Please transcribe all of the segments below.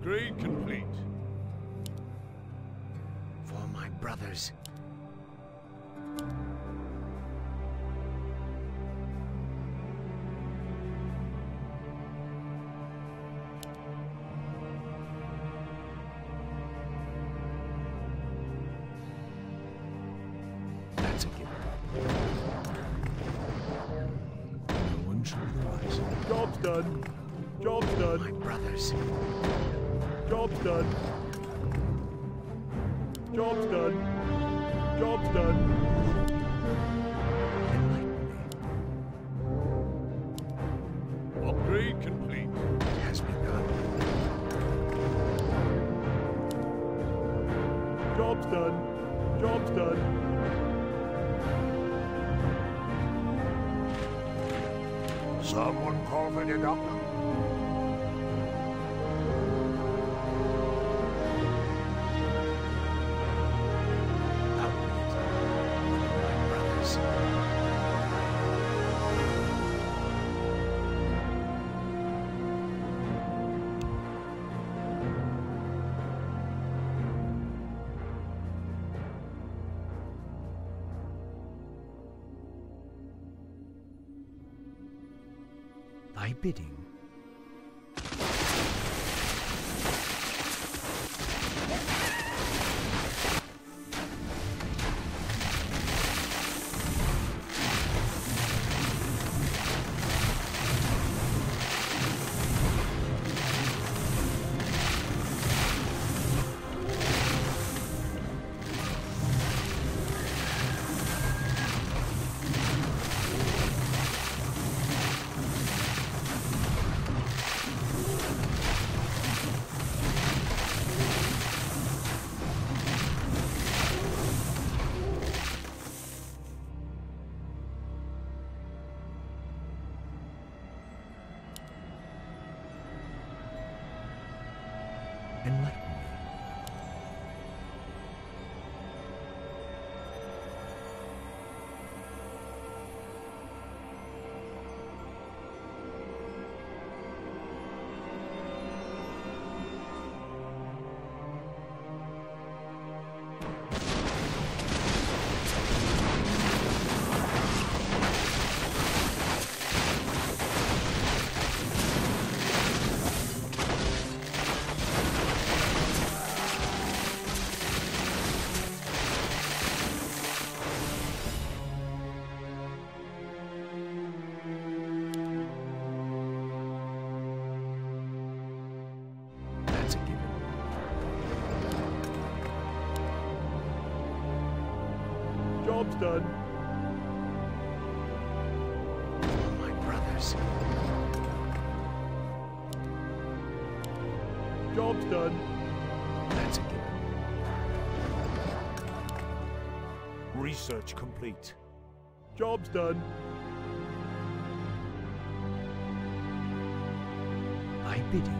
Upgrade complete. For my brothers. That's a given. No one shall rise. Job's done. Job's done. My brothers. Job's done. Job's done. Job's done. Enlighten me. Upgrade complete. It has begun. Job's done. Job's done. Someone call for the doctor? Outwit my brothers. Thy bidding. Enlighten me. That's a given. Job's done. For my brothers. Job's done. That's a given. Research complete. Job's done. Thy bidding.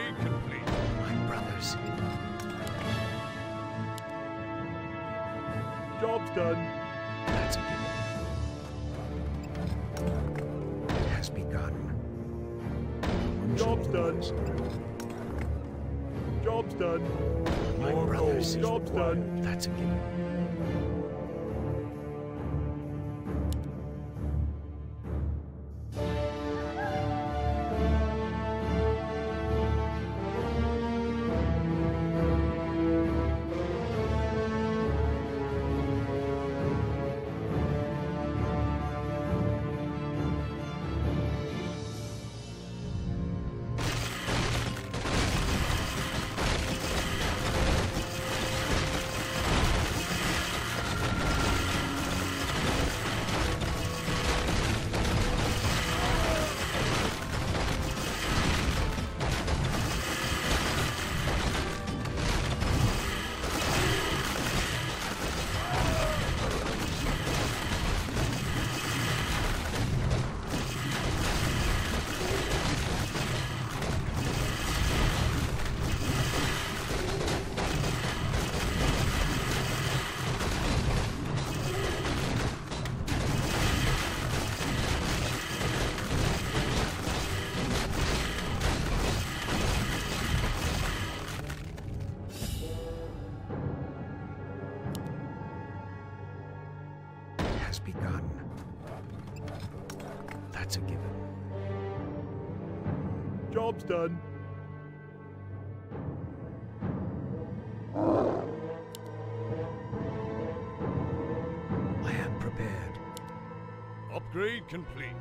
Upgrade complete. My brothers. Job's done. That's a given. It has begun. No one shall Job's be the done. wiser. Job's done. My More brothers. gold. Job's done. That's a given. Has begun. That's a given. Job's done. I am prepared. Upgrade complete.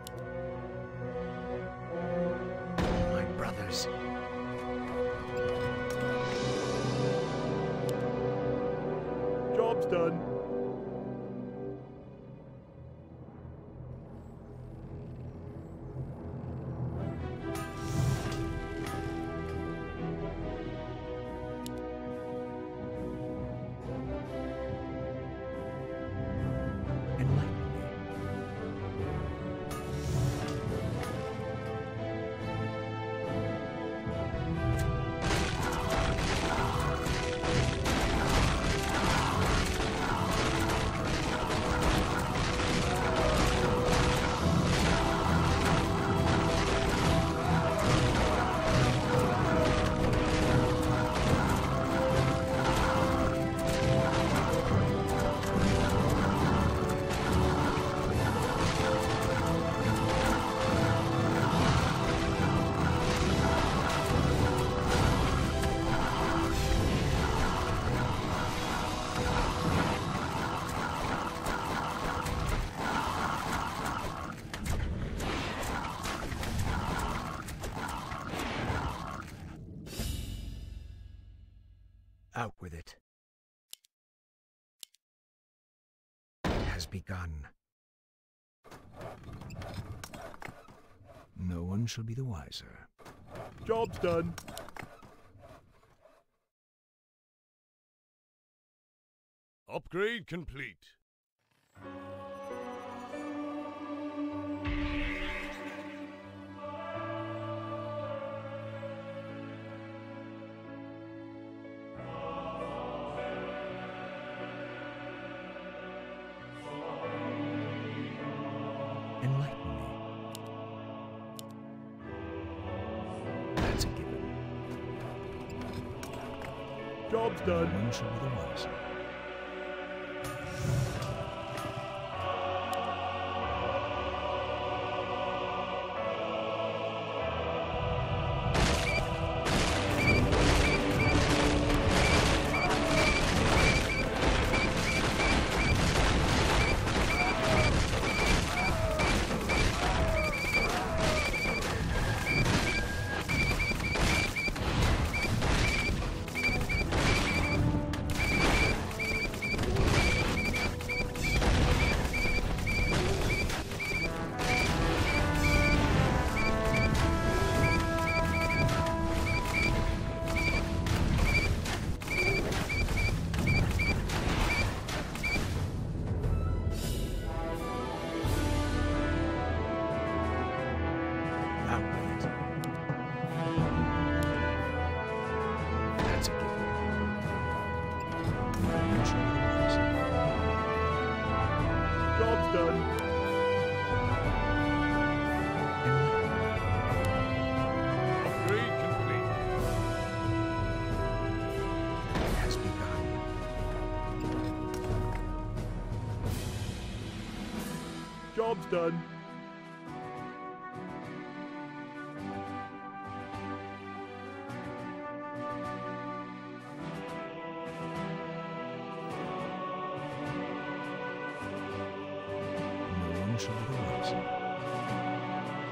My brothers. Job's done. Enlighten me. Out with it. It has begun. No one shall be the wiser. Job's done. Upgrade complete. Enlighten me. That's a given. Job's No done. one shall be the wiser. done. Upgrade complete. Has begun. Job's done. No one shall otherwise.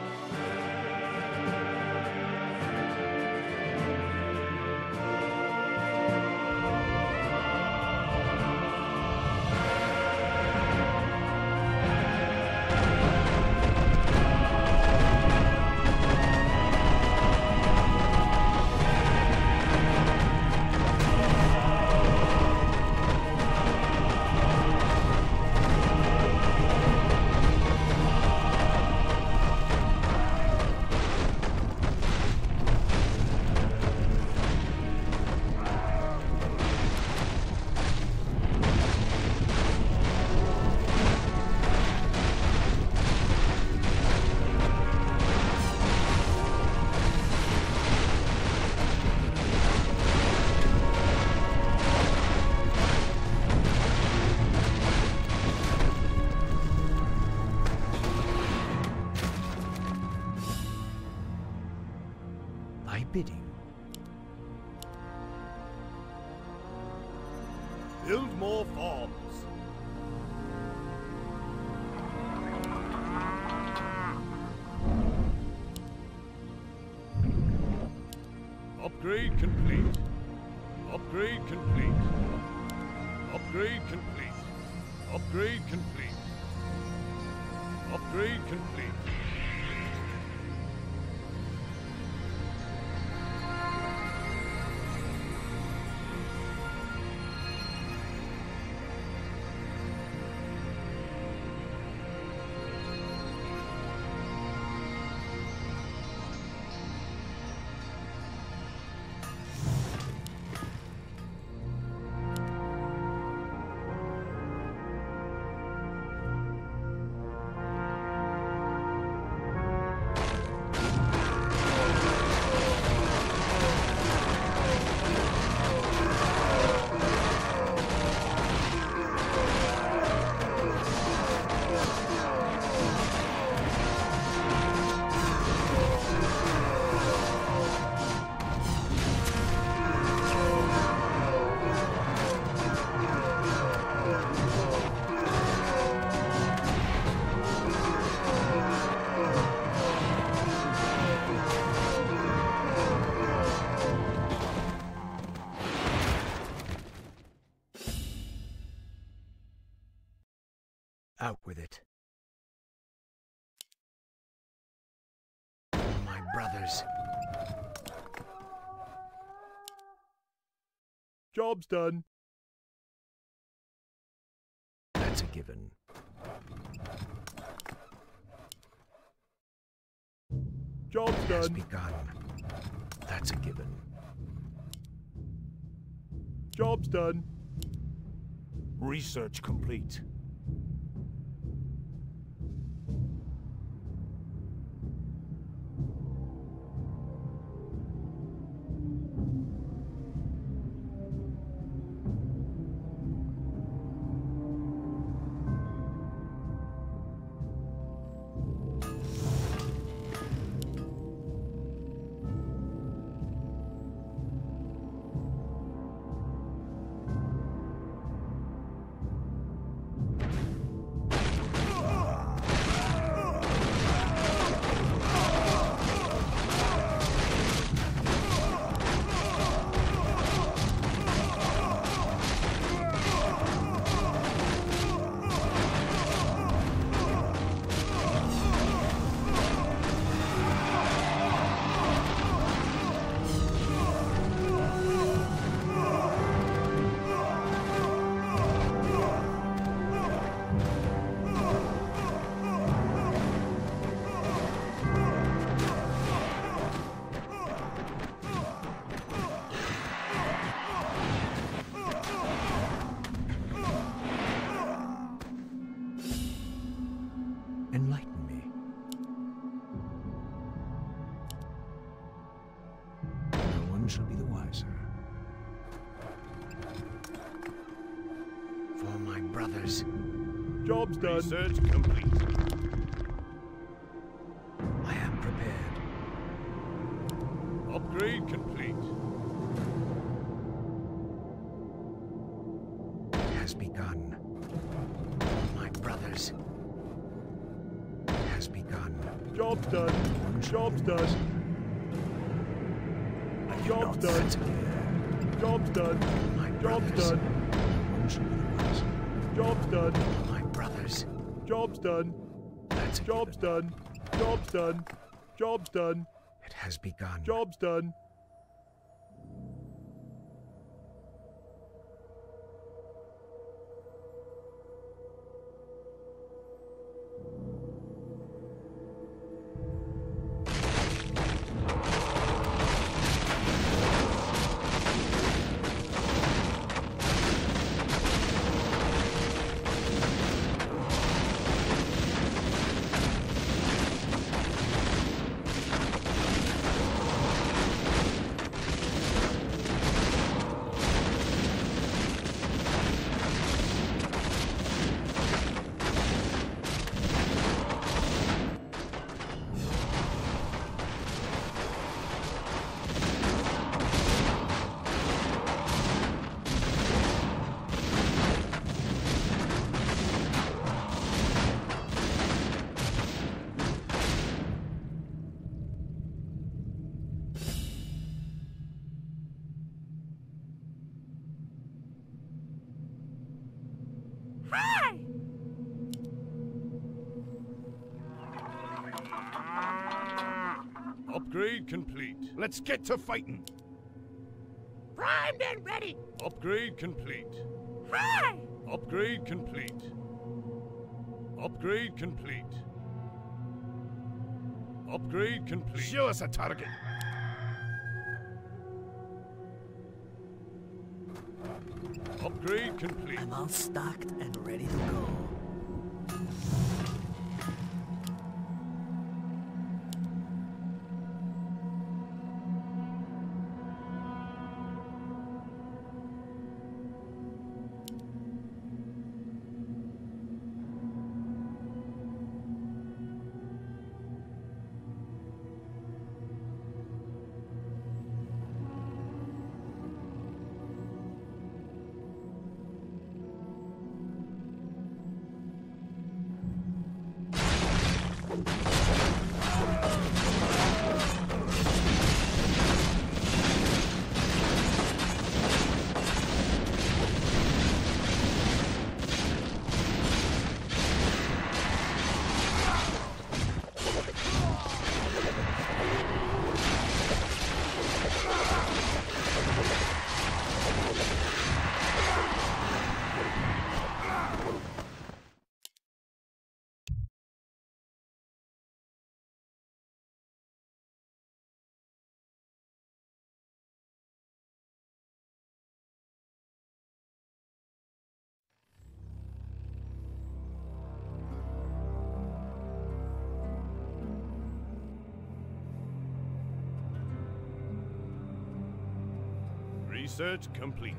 Thy bidding. Build more farms. Upgrade complete. Upgrade complete. Upgrade complete. Upgrade complete. Upgrade complete. Out with it. My brothers. Job's done. That's a given. Job's Has done. begun. That's a given. Job's done. Research complete. brothers. Job's done. Research complete. I am prepared. Upgrade complete. It has begun. My brothers. It has begun. Job's done. Job's done. Job's done. Job's done. My Job's brothers. done. Job's done. My brothers. Job's done. That's a Job's done. Job's done. Job's done. It has begun. Job's done. Upgrade complete. Let's get to fighting. Primed and ready. Upgrade complete. Hi! Upgrade complete. Upgrade complete. Upgrade complete. Show us a target. Upgrade complete. I'm all stocked and ready to go. Research complete.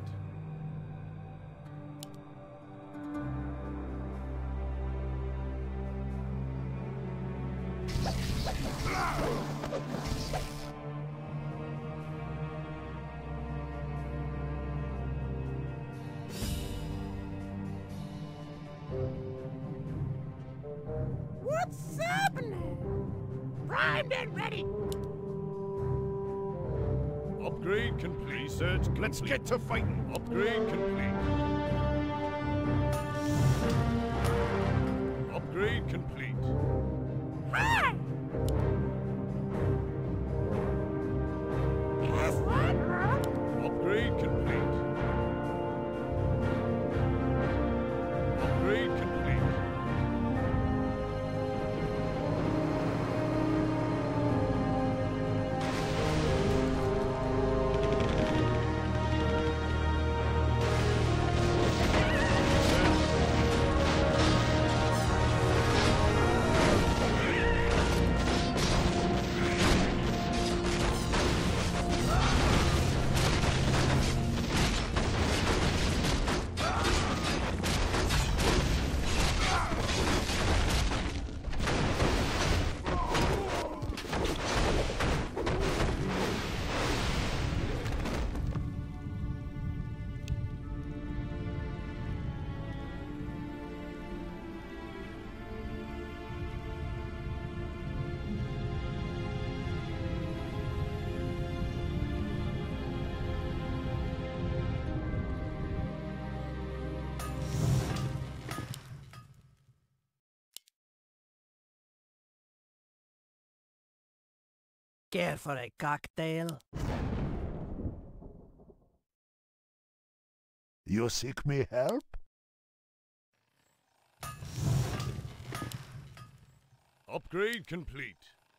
What's happening? Primed and ready. Upgrade complete. Research complete. Let's get to fighting. Upgrade complete. Upgrade complete. Hi! Yes, what? Upgrade complete. Upgrade complete. Care for a cocktail? You seek me help? Upgrade complete.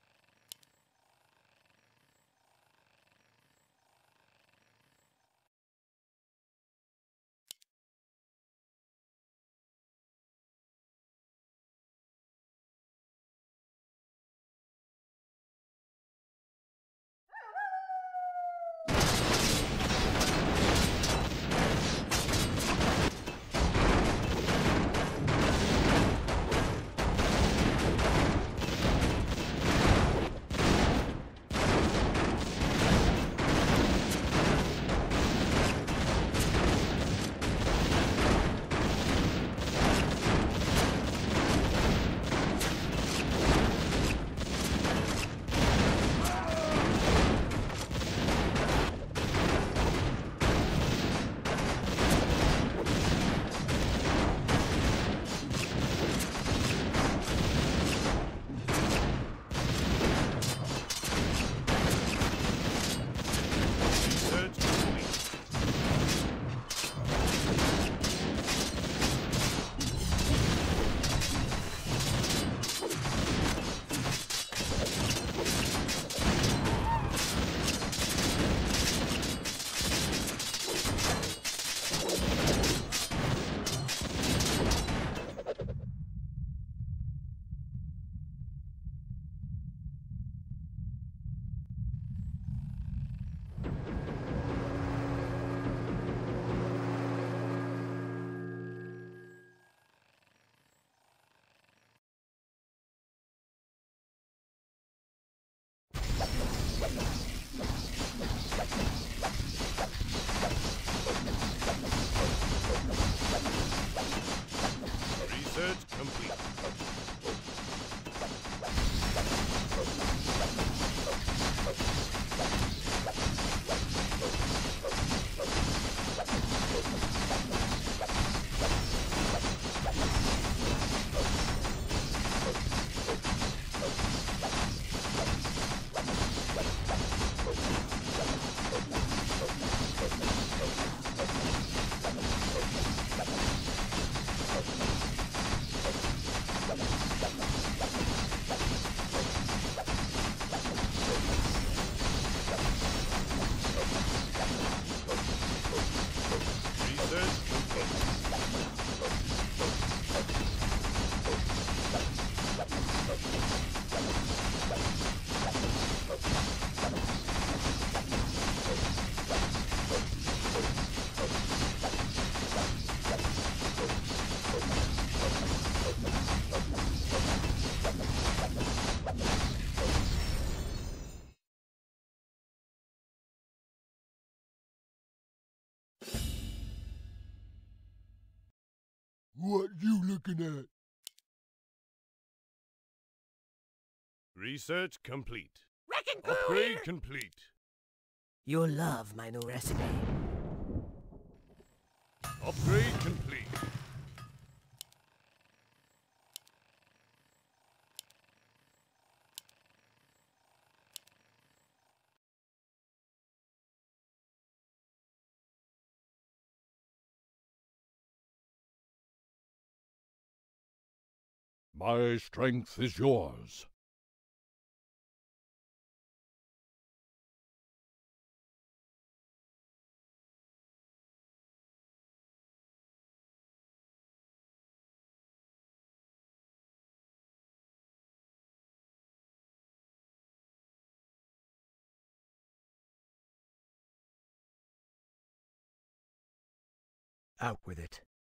Research complete. Research complete. Research complete. What you looking at? Research complete. Wrecking crew Upgrade here. complete. You'll love my new recipe. Upgrade complete. My strength is yours. Out with it.